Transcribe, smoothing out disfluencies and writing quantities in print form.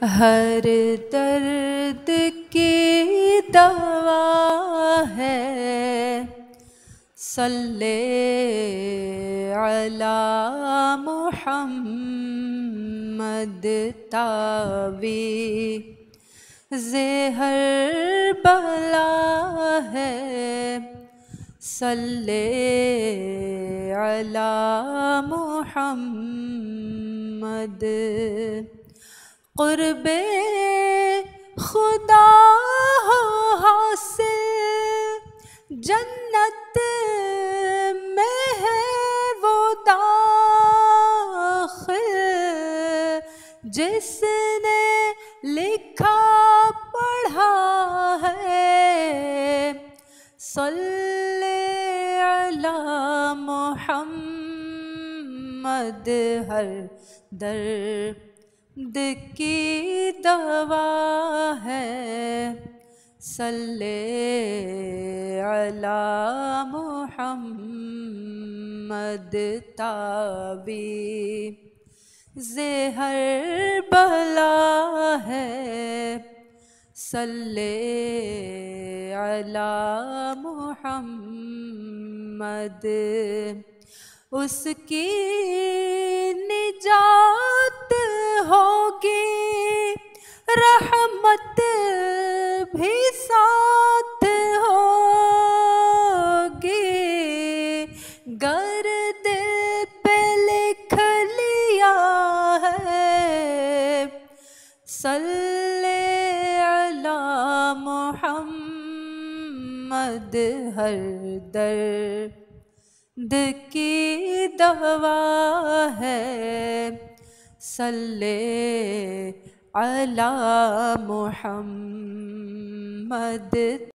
ہر درد کی دوا ہے، صلی علی محمد تعویذ ہر بلا ہے، صلی علی محمد۔ قرب خدا ہو حاصل، جنت میں ہے وہ داخل، جس نے لکھا پڑھا ہے، صلی علی محمد۔ ہر درد کی دوا ہے، صلی علی محمد تعویذ ہر بلا ہے، صلی علی محمد۔ اس کی نجات ہوگی، رحمت بھی ساتھ ہوگی، گر دل پہ لکھ لیا ہے، صلی علی محمد۔ ہر درد کی دوا ہے، صلی علی محمد۔